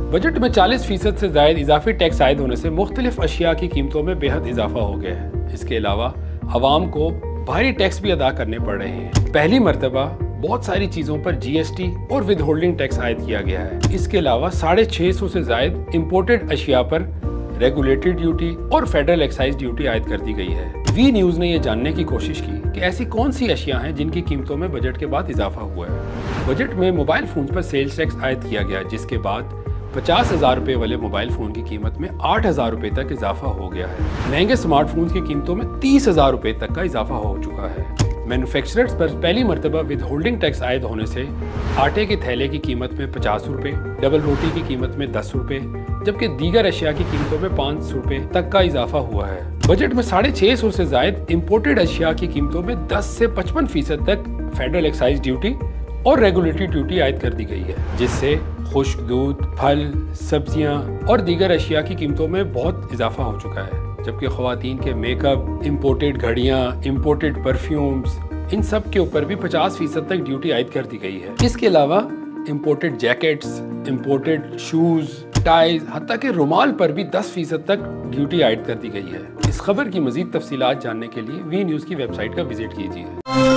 Budget में 40% से ज़ायद इजाफी tax आयद होने से मुख्तलिफ अशिया की कीमतों में बेहद इजाफा हो गया है। इसके अलावा आवाम को भारी टैक्स भी अदा करने पड़ रहे हैं। पहली मरतबा बहुत सारी चीज़ों पर GST और विद होल्डिंग टैक्स आयद किया गया है। इसके अलावा 650 से ज़ायद इम्पोर्टेड अशिया पर रेगुलेटेड ड्यूटी और फेडरल एक्साइज ड्यूटी आयद कर दी गई है। वी न्यूज़ ने यह जानने की कोशिश की कि ऐसी कौन सी अशिया हैं जिनकी कीमतों में बजट के बाद इजाफा हुआ है। बजट में मोबाइल फ़ोन पर सेल्स टैक्स आयद किया गया, जिसके बाद 50,000 रुपये वाले मोबाइल फ़ोन की कीमत में 8,000 रुपये तक इजाफा हो गया है। महंगे स्मार्टफोन की कीमतों में 30,000 रुपये तक का इजाफा हो चुका है। मैन्युफैक्चरर्स पर पहली मरतबा विद होल्डिंग टैक्स आयद होने से आटे के थैले की कीमत में 50 रुपये, डबल रोटी की कीमत में 10 रुपये, जबकि दीगर अशिया की कीमतों में 5 रुपये तक का इजाफा हुआ है। बजट में 650 से ज़ायद इम्पोर्टेड अशिया की कीमतों में 10 से 55% तक फेडरल एक्साइज ड्यूटी और रेगुलेटरी ड्यूटी आयद कर दी गई है, जिससे खुश्क दूध, फल, सब्जियां और दीगर अशिया की कीमतों में बहुत इजाफा हो चुका है। जबकि ख़वातीन के मेकअप, इम्पोर्टेड घड़ियां, इम्पोर्टेड परफ्यूम्स, इन सब के ऊपर भी 50% तक ड्यूटी आयद कर दी गई है। इसके अलावा imported jackets, imported shoes, ties, हत्ता के रुमाल पर भी 10% तक ड्यूटी आयद कर दी गई है। इस खबर की मज़ीद तफसीलात जानने के लिए वी न्यूज़ की वेबसाइट का विजिट कीजिए।